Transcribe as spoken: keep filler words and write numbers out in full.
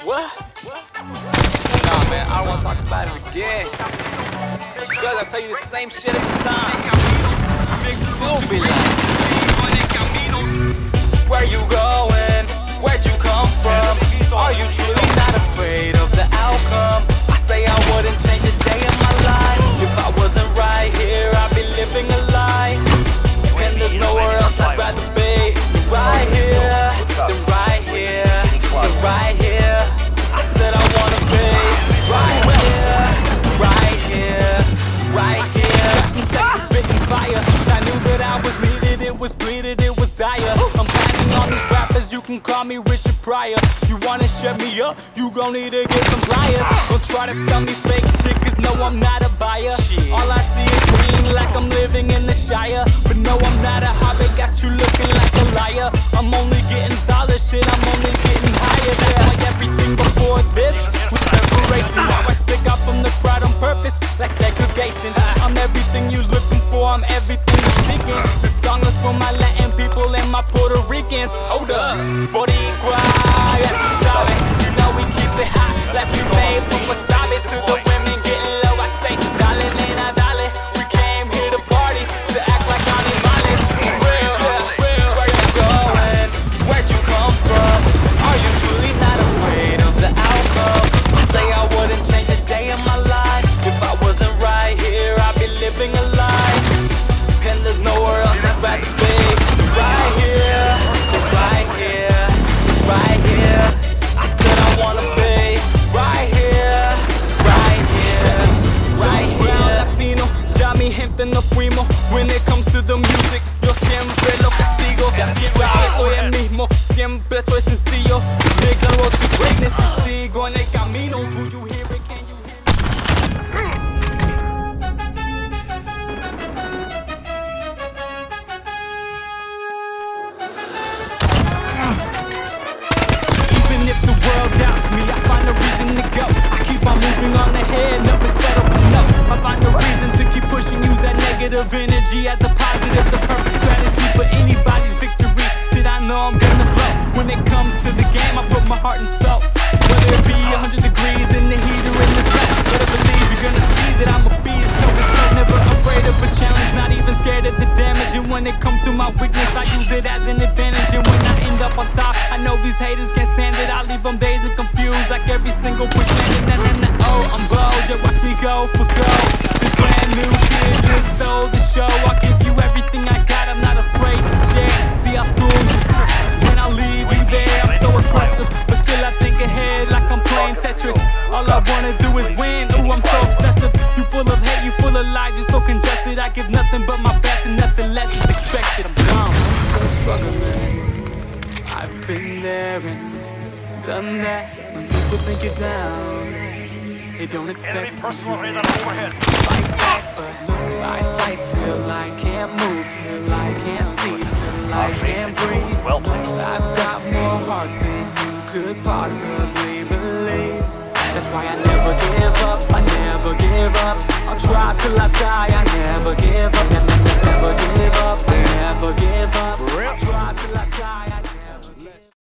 What? Nah, man, I don't wanna talk about it again. Cause I tell you the same shit every time. Still be like, where you going? Where'd you come from? Are you truly not afraid of the outcome? I say I wouldn't change a day in my life. If I wasn't right here, I'd be living a lie. And there's nowhere else I'd rather be. Right here, then right here, then right here. I said I wanna be right here, right here, right here. In Texas, spitting fire. I knew that I was needed, it was bleeded, it was dire. I'm banging on these rappers, you can call me Richard Pryor. You wanna shut me up, you gon' need to get some pliers. Don't try to sell me fake shit, cause no, I'm not a buyer. All I see is green, like I'm living in the Shire. But no, I'm not a hobbit, got you looking like a liar. I'm only getting taller, shit, I'm only getting higher. That's like everything before this was preparation. Now I stick out from the crowd on purpose, like segregation. I'm everything you looking for, I'm everything you're seeking. The song is for my Latin people and my Puerto Ricans. Hold up, Boricua, yeah, you sabe. You know we keep it hot, like we made from wasabi. To the women getting low, I say, dale, nena, dale. We came here to party, to act like animales. For real, yeah, real. Where you going? Where'd you come from? Are you truly not afraid of the outcome? I say I wouldn't change a day in my life. If I wasn't right here, I'd be living a lie. And there's nowhere else I'd rather be. Right here, right here, right here. I said I wanna be right here, right here, right here. Latino, ya mi gente no fuimos. When it comes to the music, yo siempre lo castigo. Siempre soy el mismo, siempre soy sencillo. Makes a road to greatness y sigo en el camino. Do you hear it? Can you hear it? If the world doubts me, I find a reason to go. I keep on moving on ahead, never settle for no. I find a reason to keep pushing, use that negative energy as a positive, the perfect strategy for anybody's victory. Shit, I know I'm gonna blow. When it comes to the game, I put my heart and soul. Whether it be a hundred degrees in the heat or in the sky, better believe you're gonna see that I'm a beast. Toe to toe, never afraid of a challenge, not even scared of the damage. And when it comes to my weakness, I use it as an advantage. And when I end up on top, I know these haters can't stand it. I leave them dazed and confused, like every single push landed. Nah, nah, nah, oh, I'm bold, yeah, watch me go for gold. The brand new kid just stole the show. I'll give you everything I got, I'm not afraid to share. See, I'll school you, when I leave you there. I'm so aggressive, but still I think ahead like I'm playing Tetris. All I wanna do is win, ooh, I'm so obsessive. You full of hate, you full of lies, you're so congested. I give nothing but my best and nothing less is expected. I'm gone, I'm so struggling. I've been there and done that. When people think you're down, they don't expect you to fight back, but I fight till I can't move, till I can't see, till I can't breathe. I've got more heart than you could possibly believe. That's why I never give up, I never give up. I'll try till I die, I never give up. Never, never give up, I never give up. I'll try till I die.